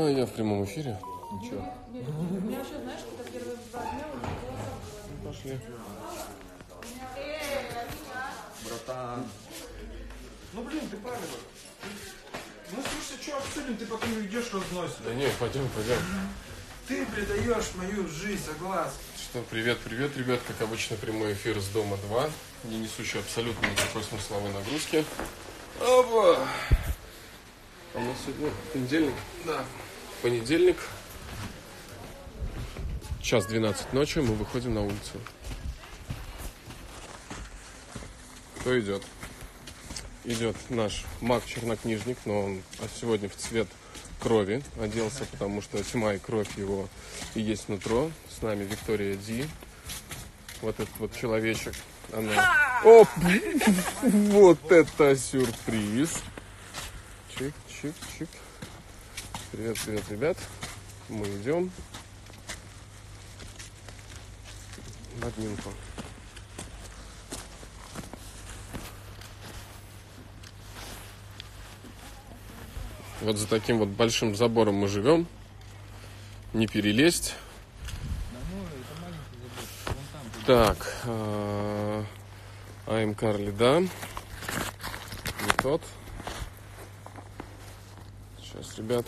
Я в прямом эфире. Ничего. У меня вообще, знаешь, когда первые 2 дня уже было. Пошли. Братан. Ну блин, ты правильно. Ну слушай, что обсудим, ты потом идешь разносишь. Да не, пойдем. Ты предаешь мою жизнь, согласен. Что, привет, ребят. Как обычно, прямой эфир с Дома 2. Не несущий абсолютно никакой смысловой нагрузки. Опа! А у нас сегодня понедельник? Да. Понедельник. Час 12 ночи, мы выходим на улицу. Кто идет? Идет наш маг-чернокнижник, но он сегодня в цвет крови оделся, потому что тьма и кровь его и есть нутро. С нами Виктория Ди. Вот этот вот человечек. Она... Оп! Вот это сюрприз! Чик. Привет, ребят. Мы идем в админку. Вот за таким вот большим забором мы живем. Не перелезть. Так. I'm Carly, да. Не тот. Сейчас, ребят.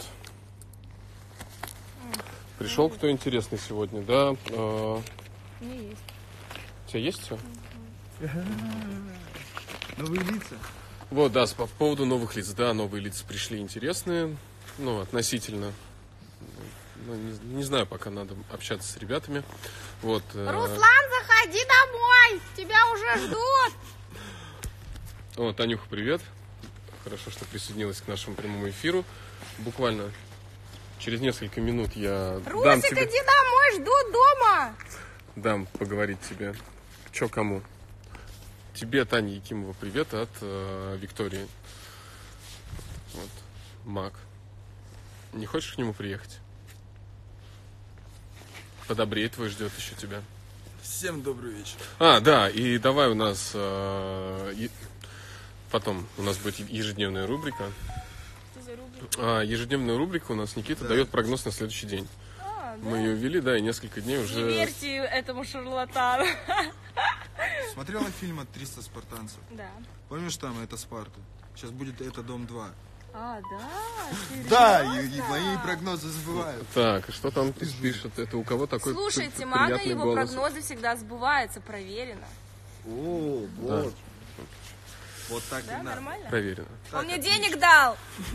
Пришел кто интересный сегодня, да? Не есть. У тебя есть все? Новые лица. Вот, да, по поводу новых лиц. Да, новые лица пришли интересные. Ну, относительно. Ну, не знаю, пока надо общаться с ребятами. Вот. Руслан, заходи домой! Тебя уже ждут! О, Танюха, привет. Хорошо, что присоединилась к нашему прямому эфиру. Буквально через несколько минут я дам Русик, тебе... иди домой, ждут дома! Дам поговорить тебе. Че кому? Тебе, Таня Якимова, привет от Виктории. Вот. Мак. Не хочешь к нему приехать? Подобрее твой ждет еще тебя. Всем добрый вечер. Да, и давай у нас... потом у нас будет ежедневная рубрика. Что за рубрика? Ежедневная рубрика у нас Никита дает прогноз на следующий день. Да? Мы ее ввели, да, и несколько дней уже... Не верьте этому шарлатану. Смотрела фильм от 300 спартанцев? Да. Помнишь, там это Спарта? Сейчас будет это Дом 2. Да? Серьезно? Да, и мои прогнозы сбывают. Так, что там пишет? Это у кого такой Слушайте, приятный Мага, его голос? прогнозы всегда сбываются, проверено. О, вот. Вот так Да, и надо. нормально? Проверено. Он мне денег дал!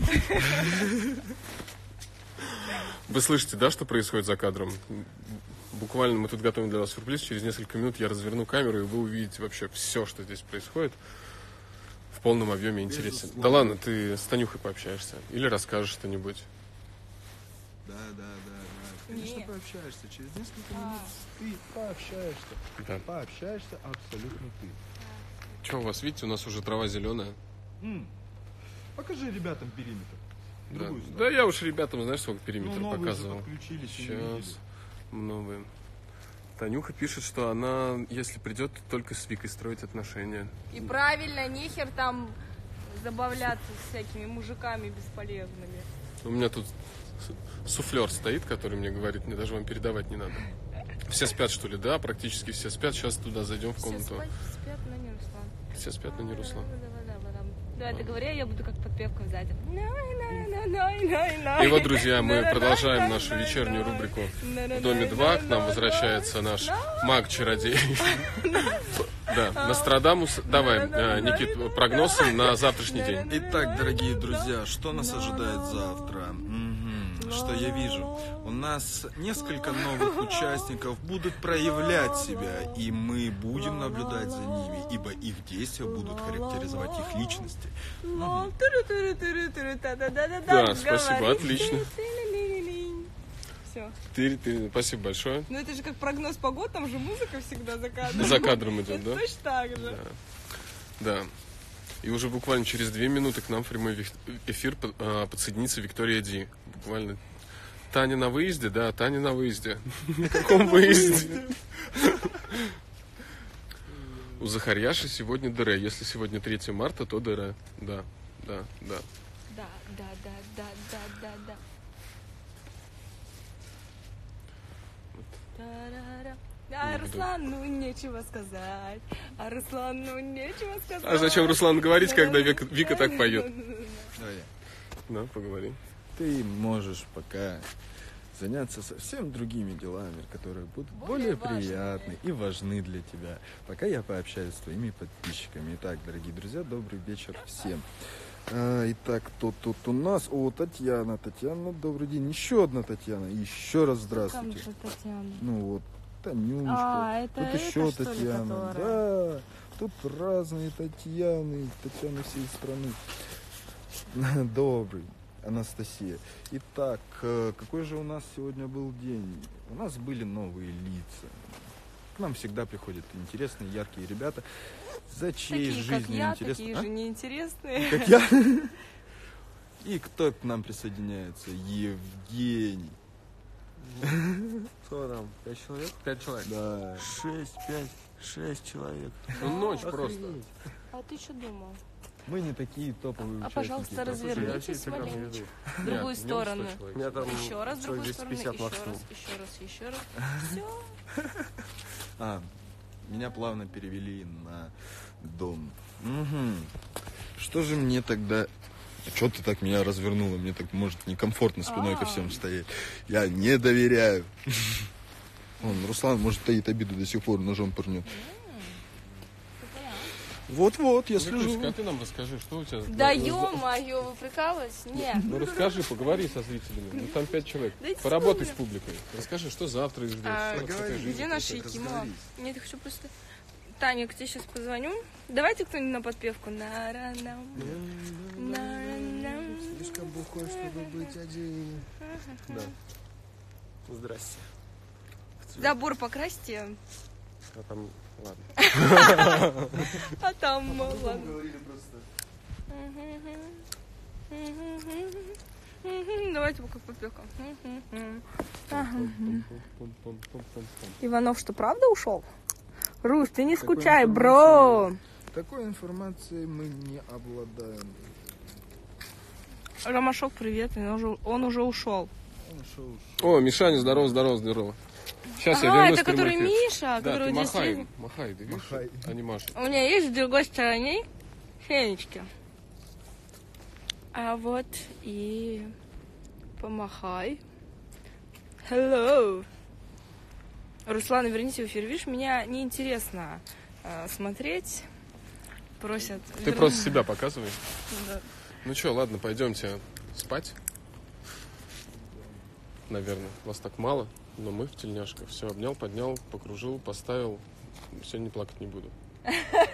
Вы слышите, да, что происходит за кадром? Буквально мы тут готовим для вас сюрприз. Через несколько минут я разверну камеру, и вы увидите вообще все, что здесь происходит. В полном объеме интересен. Да ладно, ты с Танюхой пообщаешься. Или расскажешь что-нибудь. Да. Конечно, Не. пообщаешься. Через несколько минут ты пообщаешься. Да. Пообщаешься абсолютно ты. Че у вас, видите, у нас уже трава зеленая. Покажи ребятам периметр. Да. Другую сторону. Да я уж ребятам, знаешь, сколько периметр Ну, новые же показывал. подключились и не видели. Сейчас. Новые. Танюха пишет, что она, если придет, то только с Викой строить отношения. И правильно, нехер там забавляться с всякими мужиками бесполезными. У меня тут суфлер стоит, который мне говорит, мне даже вам передавать не надо. Все спят, что ли? Да, практически все спят. Сейчас туда зайдем в Все комнату. спят, но не Руслан. Все спят, но не Руслан. Давай, ты говори, я буду как подпевка сзади. И вот, друзья, мы продолжаем нашу вечернюю рубрику в Доме 2. К нам возвращается наш маг-чародей. Да, Нострадамус. Давай, Никит, прогнозы на завтрашний день. Итак, дорогие друзья, что нас ожидает завтра? Что я вижу? У нас несколько новых участников будут проявлять себя, и мы будем наблюдать за ними, ибо их действия будут характеризовать их личности. Да, спасибо, отлично. Все. Спасибо большое. Ну это же как прогноз погод, там же музыка всегда за кадром. За кадром идет, Это да? точно так же. Да. И уже буквально через 2 минуты к нам в прямой эфир подсоединится Виктория Ди. Буквально. Таня на выезде? Да, Таня на выезде. На каком выезде? У Захарьяши сегодня ДР. Если сегодня 3 марта, то ДР. Да. Да. А Руслану нечего сказать. А Руслану нечего сказать. А зачем Руслан говорить, когда Вика так поет? Давай. Да, поговорим. Ты можешь пока заняться совсем другими делами, которые будут более приятны и важны для тебя. Пока я пообщаюсь с твоими подписчиками. Итак, дорогие друзья, добрый вечер всем. Итак, кто тут у нас? О, Татьяна. Татьяна, добрый день. Еще одна Татьяна. Еще раз здравствуйте. Ну вот, Танюшка. это тут еще что ли, Татьяна. которая? Да, тут разные Татьяны. Татьяны всей страны. Добрый. Анастасия. Итак, какой же у нас сегодня был день? У нас были новые лица. К нам всегда приходят интересные, яркие ребята, за чьей Такие, жизнью как я, интересно. такие же неинтересные. Как я? И кто к нам присоединяется? Евгений. Что там? 5 человек? 5 человек. Да. 6 человек. Ну, ночь просто. А ты что думал? Мы не такие топовые участники. Пожалуйста, просто развернитесь маленечко. В другую сторону. У меня там Еще раз в другую сторону. 250 максимум. Еще раз. Все. Меня плавно перевели на дом. Угу. Что же мне тогда... Что ты так меня развернула? Мне так, может, некомфортно спиной ко всем стоять. Я не доверяю. Руслан, может, таит обиду до сих пор, ножом пырнет. Вот-вот, я Викулечка, слежу. а ты нам расскажи, что у тебя... Да ё-моё, вы прикалываетесь? Нет. Ну расскажи, поговори со зрителями. Ну там 5 человек. Дайте Поработай с вспомню. публикой. Расскажи, что завтра ждет. Где наши Якимова? Нет, я хочу просто... Таня, к тебе сейчас позвоню. Давайте кто-нибудь на подпевку. Слишком бухой, чтобы быть один. Да. Здрасте. Забор покрасьте. А там, ладно. А там, ладно. Говорили просто. Давайте пока подпевка. Иванов что, правда ушел? Русь, ты не скучай, бро. Такой информацией мы не обладаем. Ромашок, привет, он уже ушел. О, Мишаня, здорово. Сейчас я Ага, вернусь это в прямой который эфир. Миша, Да, который ты здесь махай, сидит. махай, ты видишь, Махай. они машут. У меня есть с другой стороны фенечки. А вот и помахай. Hello. Руслан, вернись в эфир. Видишь, меня неинтересно смотреть. Просят. Ты просто себя показывай. Да. Ну что, ладно, пойдемте спать. Наверное, вас так мало, но мы в тельняшках. Все, обнял, поднял, покружил, поставил. Сегодня плакать не буду.